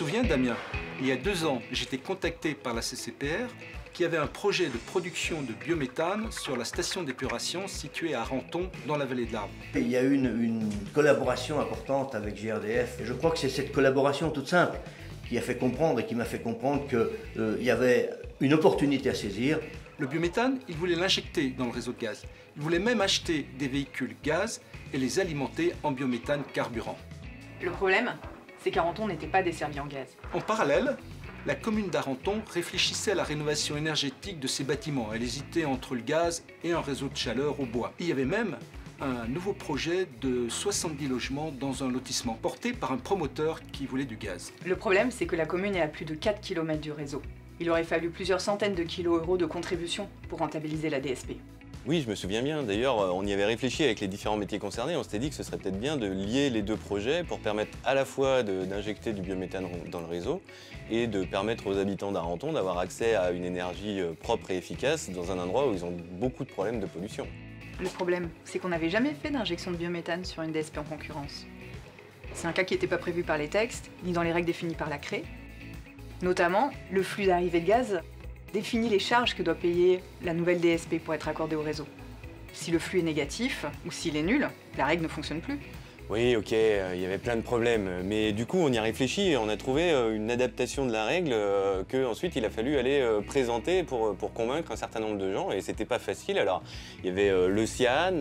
souviens, Damien, il y a 2 ans, j'étais contacté par la CCPR qui avait un projet de production de biométhane sur la station d'épuration située à Ranton, dans la vallée de l'Arve. Il y a eu une collaboration importante avec GRDF. Et je crois que c'est cette collaboration toute simple qui a fait comprendre et qui m'a fait comprendre qu'il y avait une opportunité à saisir. Le biométhane, il voulait l'injecter dans le réseau de gaz. Il voulait même acheter des véhicules gaz et les alimenter en biométhane carburant. Le problème, c'est qu'Arenton n'était pas desservi en gaz. En parallèle, la commune d'Arenton réfléchissait à la rénovation énergétique de ses bâtiments. Elle hésitait entre le gaz et un réseau de chaleur au bois. Il y avait même un nouveau projet de 70 logements dans un lotissement porté par un promoteur qui voulait du gaz. Le problème, c'est que la commune est à plus de 4 km du réseau. Il aurait fallu plusieurs centaines de kilos euros de contribution pour rentabiliser la DSP. Oui, je me souviens bien. D'ailleurs, on y avait réfléchi avec les différents métiers concernés. On s'était dit que ce serait peut-être bien de lier les 2 projets pour permettre à la fois d'injecter du biométhane dans le réseau et de permettre aux habitants d'Arenton d'avoir accès à une énergie propre et efficace dans un endroit où ils ont beaucoup de problèmes de pollution. Le problème, c'est qu'on n'avait jamais fait d'injection de biométhane sur une DSP en concurrence. C'est un cas qui n'était pas prévu par les textes, ni dans les règles définies par la CRE. Notamment, le flux d'arrivée de gaz définit les charges que doit payer la nouvelle DSP pour être accordée au réseau. Si le flux est négatif ou s'il est nul, la règle ne fonctionne plus. Oui, ok, il y avait plein de problèmes, mais du coup on y a réfléchi et on a trouvé une adaptation de la règle qu'ensuite il a fallu aller présenter pour convaincre un certain nombre de gens et c'était pas facile. Alors il y avait le CIAN,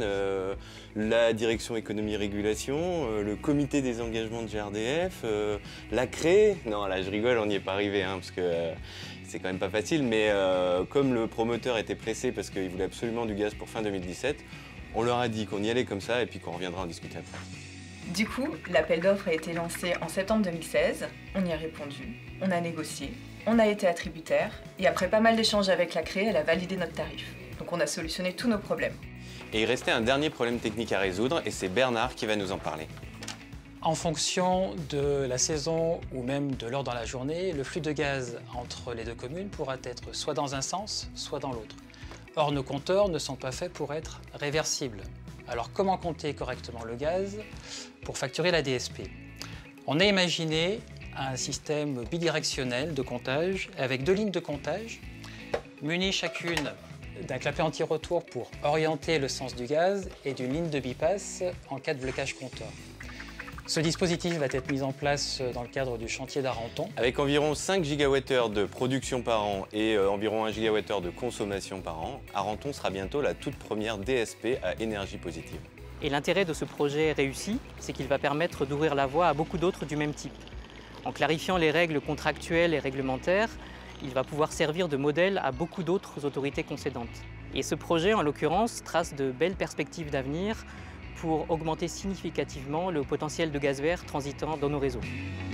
la direction économie régulation, le comité des engagements de GRDF, la CRE. Non là je rigole, on n'y est pas arrivé parce que c'est quand même pas facile, mais comme le promoteur était pressé parce qu'il voulait absolument du gaz pour fin 2017, on leur a dit qu'on y allait comme ça et puis qu'on reviendra en discuter après. Du coup, l'appel d'offres a été lancé en septembre 2016, on y a répondu, on a négocié, on a été attributaire, et après pas mal d'échanges avec la CRE, elle a validé notre tarif. Donc on a solutionné tous nos problèmes. Et il restait un dernier problème technique à résoudre, et c'est Bernard qui va nous en parler. En fonction de la saison ou même de l'heure dans la journée, le flux de gaz entre les 2 communes pourra être soit dans un sens, soit dans l'autre. Or, nos compteurs ne sont pas faits pour être réversibles. Alors, comment compter correctement le gaz pour facturer la DSP? On a imaginé un système bidirectionnel de comptage avec 2 lignes de comptage, munies chacune d'un clapet anti-retour pour orienter le sens du gaz et d'une ligne de bypass en cas de blocage compteur. Ce dispositif va être mis en place dans le cadre du chantier d'Arenton. Avec environ 5 GWh de production par an et environ 1 GWh de consommation par an, Arenton sera bientôt la toute première DSP à énergie positive. Et l'intérêt de ce projet réussi, c'est qu'il va permettre d'ouvrir la voie à beaucoup d'autres du même type. En clarifiant les règles contractuelles et réglementaires, il va pouvoir servir de modèle à beaucoup d'autres autorités concédantes. Et ce projet, en l'occurrence, trace de belles perspectives d'avenir pour augmenter significativement le potentiel de gaz vert transitant dans nos réseaux.